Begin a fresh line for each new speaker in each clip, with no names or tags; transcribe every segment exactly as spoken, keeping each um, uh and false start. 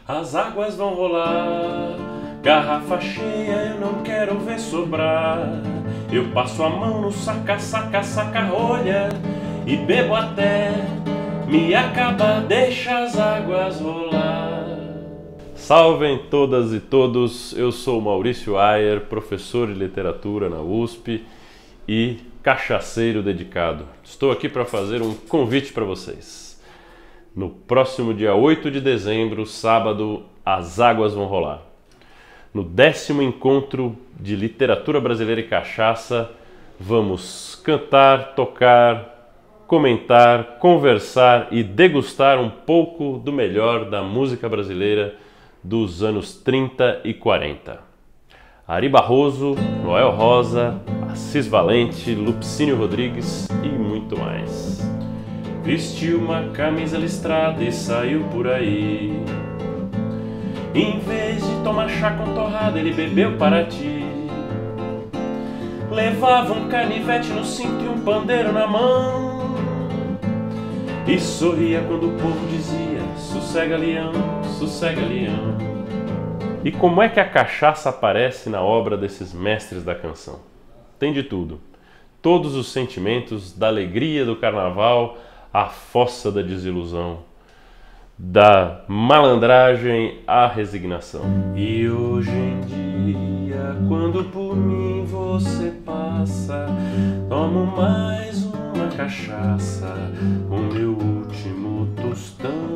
As águas vão rolar, garrafa cheia eu não quero ver sobrar. Eu passo a mão no saca, saca, saca rolha e bebo até me acabar, deixa as águas rolar. Salvem todas e todos, eu sou Maurício Ayer, professor de literatura na U S P e cachaceiro dedicado. Estou aqui para fazer um convite para vocês. No próximo dia oito de dezembro, sábado, as águas vão rolar. No décimo encontro de literatura brasileira e cachaça, vamos cantar, tocar, comentar, conversar e degustar um pouco do melhor da música brasileira dos anos trinta e quarenta. Ari Barroso, Noel Rosa, Assis Valente, Lupicínio Rodrigues e muito mais. Vestiu uma camisa listrada e saiu por aí. Em vez de tomar chá com torrada, ele bebeu Paraty. Levava um canivete no cinto e um pandeiro na mão. E sorria quando o povo dizia: sossega leão, sossega leão. E como é que a cachaça aparece na obra desses mestres da canção? Tem de tudo. Todos os sentimentos, da alegria do carnaval à fossa da desilusão, da malandragem à resignação. E hoje em dia, quando por mim você passa, tomo mais uma cachaça, o meu último tostão,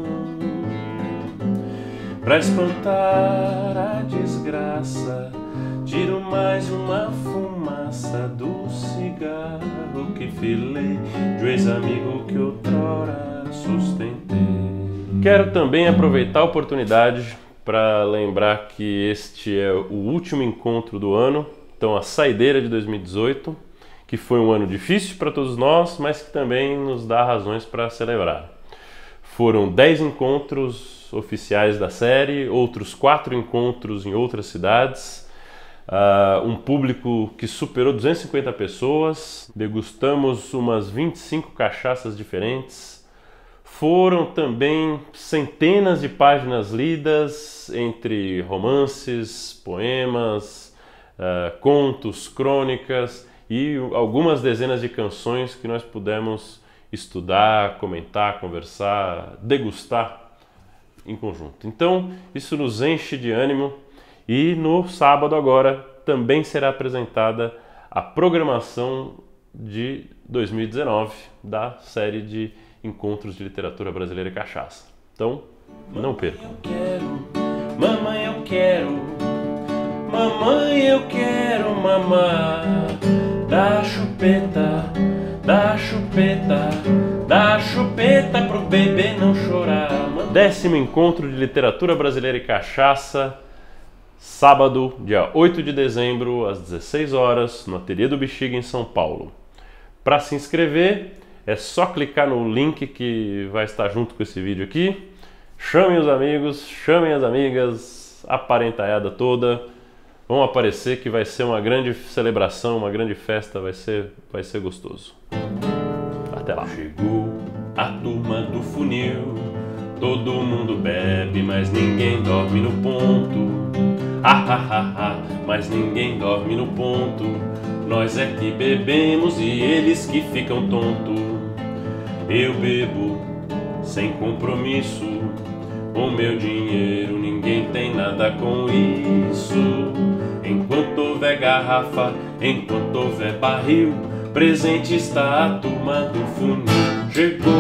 pra espantar a desgraça. Tiro mais uma fumaça do cigarro que filei de um ex-amigo que outrora sustentei. Quero também aproveitar a oportunidade para lembrar que este é o último encontro do ano, então a saideira de dois mil e dezoito, que foi um ano difícil para todos nós, mas que também nos dá razões para celebrar. Foram dez encontros oficiais da série, outros quatro encontros em outras cidades, uh, um público que superou duzentas e cinquenta pessoas, degustamos umas vinte e cinco cachaças diferentes. Foram também centenas de páginas lidas, entre romances, poemas, uh, contos, crônicas e algumas dezenas de canções que nós pudemos estudar, comentar, conversar, degustar em conjunto. Então, isso nos enche de ânimo e no sábado agora também será apresentada a programação de dois mil e dezenove da série de Encontros de Literatura Brasileira e Cachaça. Então, não percam. Eu quero, mamãe, eu quero, mamãe, eu quero mamar da chupeta, da chupeta, da chupeta pro bebê não chorar. Décimo Encontro de Literatura Brasileira e Cachaça, sábado, dia oito de dezembro, às dezesseis horas, no Ateliê do Bexiga, em São Paulo. Para se inscrever, é só clicar no link que vai estar junto com esse vídeo aqui. Chamem os amigos, chamem as amigas, a parentaiada toda. Vão aparecer que vai ser uma grande celebração, uma grande festa, vai ser, vai ser gostoso. Até lá. Chegou a turma do funil, todo mundo bebe, mas ninguém dorme no ponto. Ah, ah, ah, ah, mas ninguém dorme no ponto. Nós é que bebemos e eles que ficam tontos. Eu bebo sem compromisso, com meu dinheiro ninguém tem nada com isso. Enquanto houver garrafa, enquanto houver barril, presente está a turma do funil. Chegou